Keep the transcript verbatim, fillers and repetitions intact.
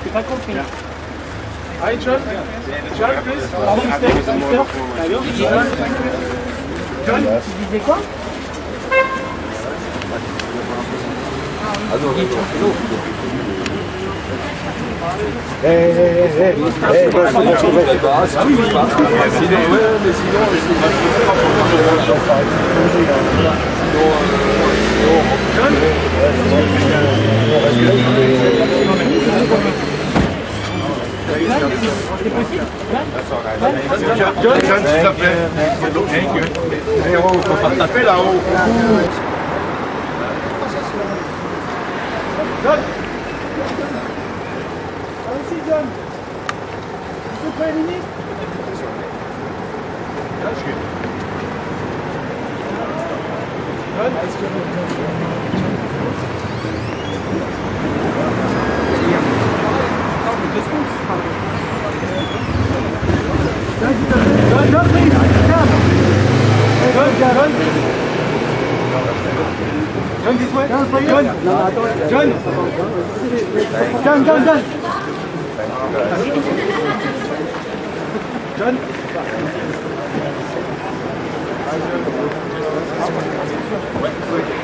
J'ai pas compris. Hi, John. John, please. Pardon, mister, mister. John, tu disais quoi? Eh, eh, eh, eh, eh, bah, c'est bon, c'est bon. Ah oui, oui, bah, sinon, ouais, mais sinon, c'est pas John, John, s'il te plaît. Héros, faut pas taper là-haut. John. Allez-y, John. Monsieur le Premier ministre. John, John, John, please, come. John, John. John, this way. John, John. John. John, John, John. John. Ouais.